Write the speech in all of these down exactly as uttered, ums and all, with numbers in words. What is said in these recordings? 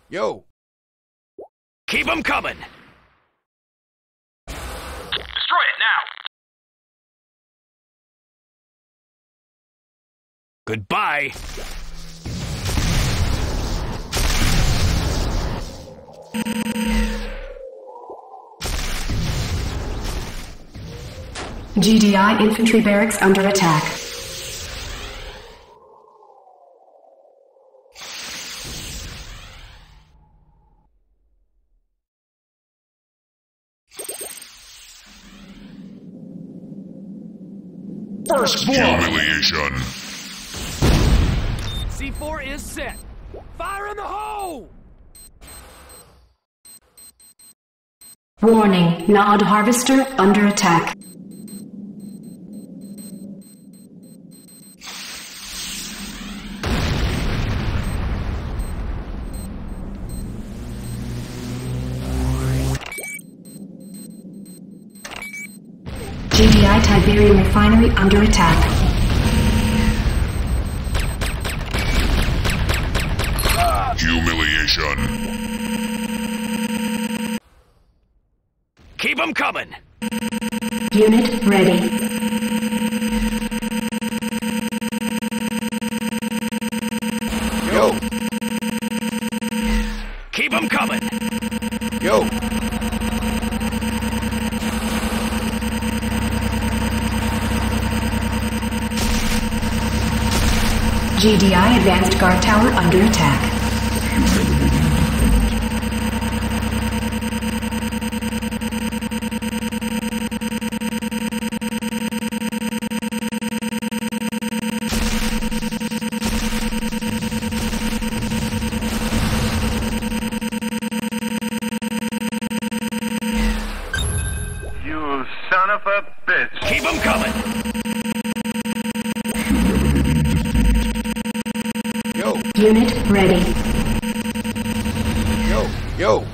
Yo! Keep them coming! Destroy it now! Goodbye! G D I infantry barracks under attack. First humiliation. C four is set. Fire in the hole! Warning, Nod Harvester under attack. G D I Tiberium Refinery under attack. Humiliation. Keep them coming! Unit ready. Yo! Keep them coming! Yo! G D I Advanced Guard Tower under attack. You son of a bitch! Keep them coming! Yo! Unit ready. Yo! Yo!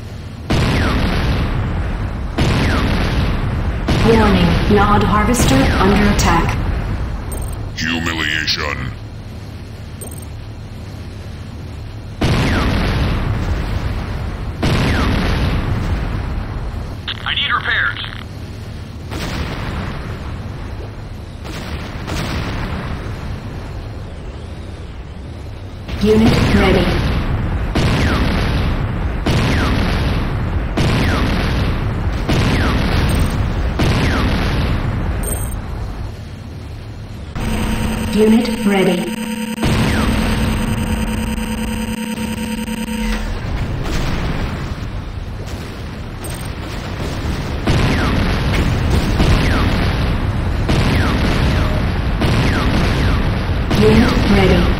Warning, Nod Harvester under attack. Humiliation. I need repairs! Unit ready. Unit ready. Unit ready.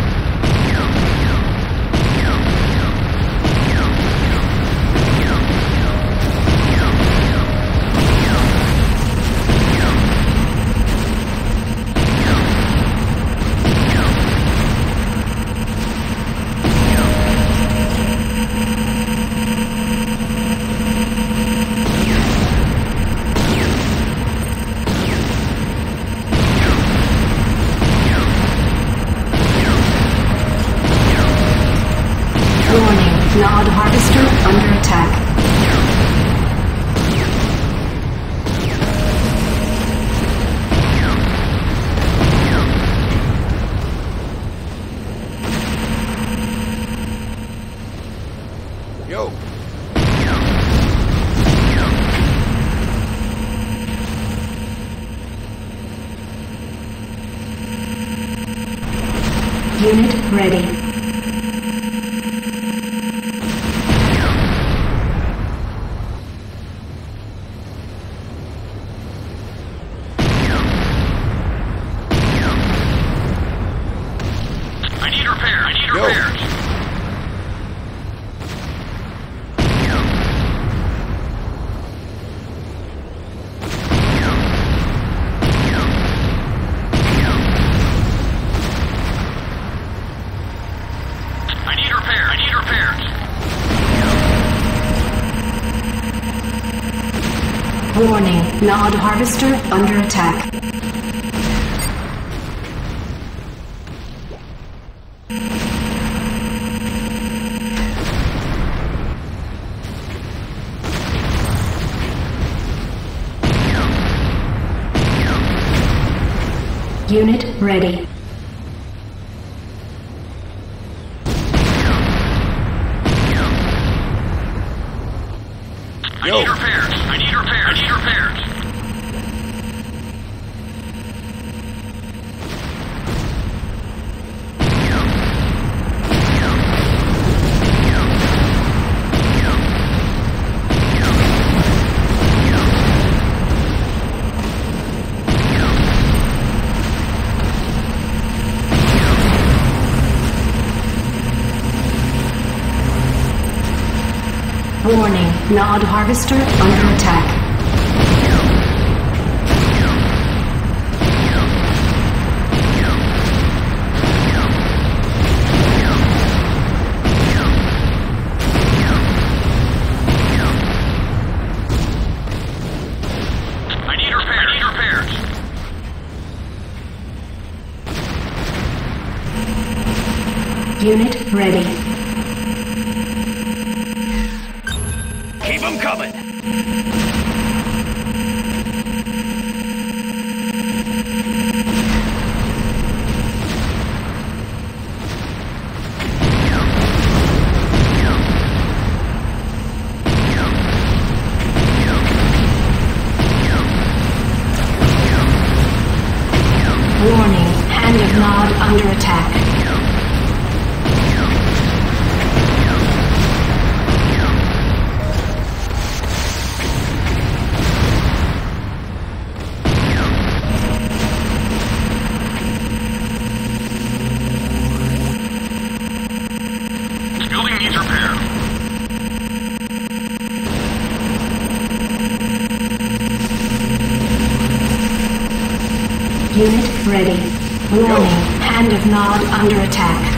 Warning, Nod Harvester under attack. Yo! Unit ready. I need repair! I need Yo. repairs! I need repair! I need repairs! Warning, Nod Harvester under attack. Unit ready. I Yo. need repairs. I need repairs. I need repairs. Warning, Nod Harvester under attack. I need repairs. I need repairs. Unit ready. Keep them coming! Warning, Hand of Nod under attack. Building needs repair. Unit ready. Warning, Hand of Nod under attack.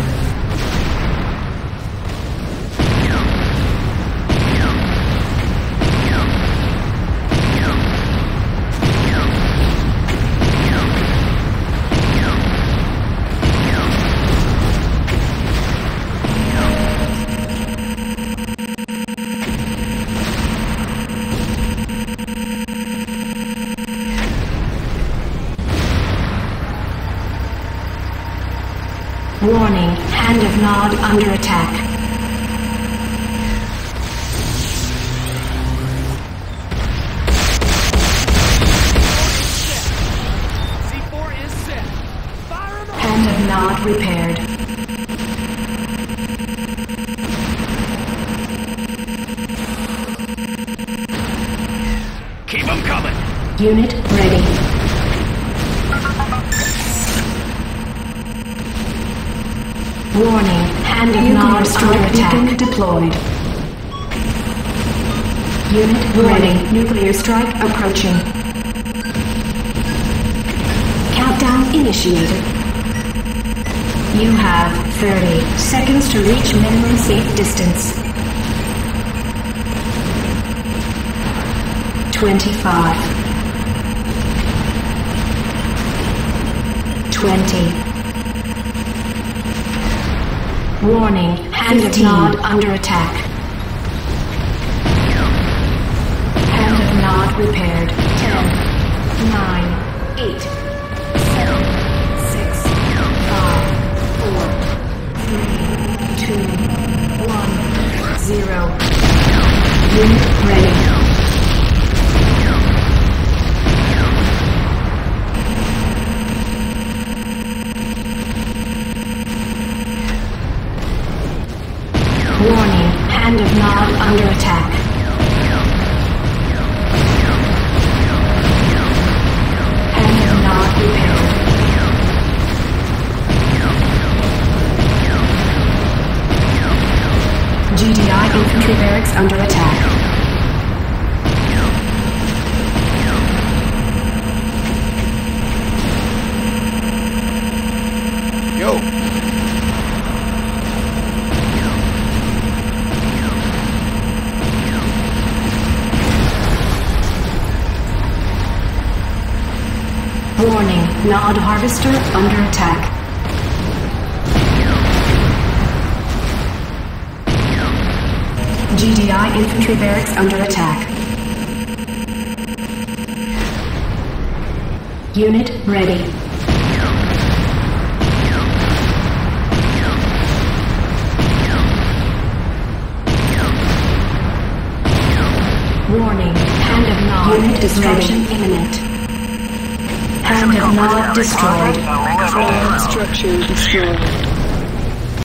Warning, Hand of Nod under attack. C four is set. Fire in the Hand of Nod repaired. Keep them coming! Unit ready. Warning, Hand of Nod under attack deployed. Unit ready. Nuclear strike approaching. Countdown initiated. You have thirty seconds to reach minimum safe distance. twenty-five. twenty. Warning, Hand of Nod under attack. Hand of Nod repaired. ten, nine, eight, seven, six, five, four, three, two, one, zero. Unit ready. Warning, Hand of Nod under attack. Hand of Nod repaired. G D I infantry barracks under attack. Yo. Warning, Nod Harvester under attack. G D I infantry barracks under attack. Unit ready. Destruction imminent. Hand of Nod destroyed. All structure destroyed.